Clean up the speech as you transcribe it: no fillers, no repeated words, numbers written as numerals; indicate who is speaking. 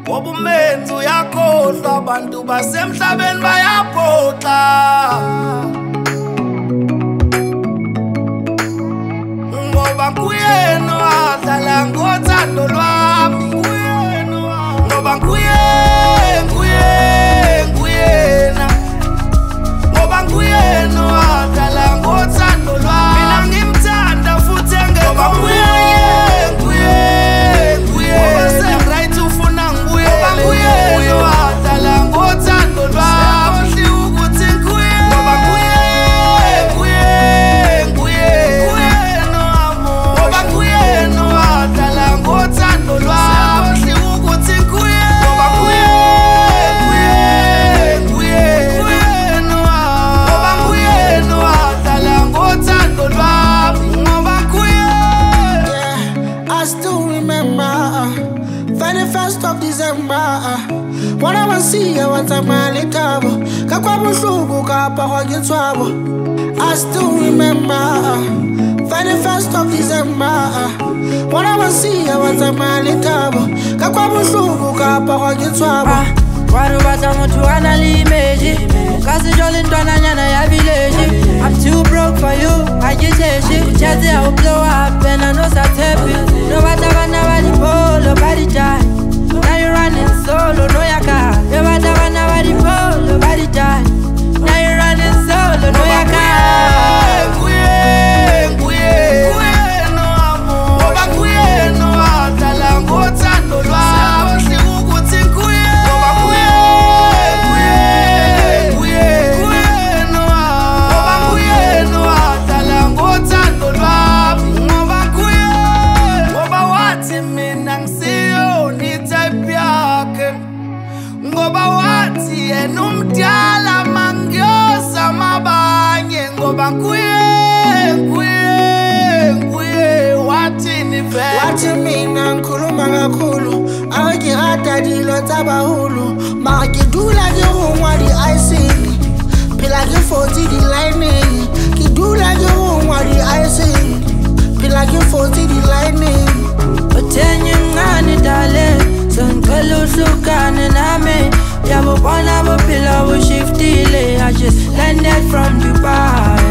Speaker 1: Wobumenzi uyakhohlwa abantu basemhlabeni bayaphoxa ngoba kuyena wadlala ngothando lwami ngoba kuyena ngoba kuyena wadlala ngothando lwami mina ngimthanda futhi engekho
Speaker 2: When I was see you at a malikabo, Kakwabusubu Kapahogitwabo. I still remember 31st of December. When I was see you at a malikabo, Kakwabusubu Kapahogitwabo.
Speaker 3: Warubatamutwana limeji, Kasi Jolintwana Yana ya village. I'm too broke for you, I get it. Chazi I will blow up and I know that's happy. No matter what nobody pull, nobody die. Now you're running solo, no yaka. You matter what nobody pull, nobody die. Now you're running solo, no yaka.
Speaker 1: Ngoba wathi yena umdala mangyoza mabanye ngoba kuye wathini vele
Speaker 2: wathi mina ngikhuluma kakhulu akirata dilo tsa baholo mara ke dula ke rongwa di icing phela ke 40 di lining ke dula ke rongwa di icing phela ke 40 di lining
Speaker 3: Othenye ngani dale Sangelo hlukane nami Yabo bona bophila bo shiftile I just landed from Dubai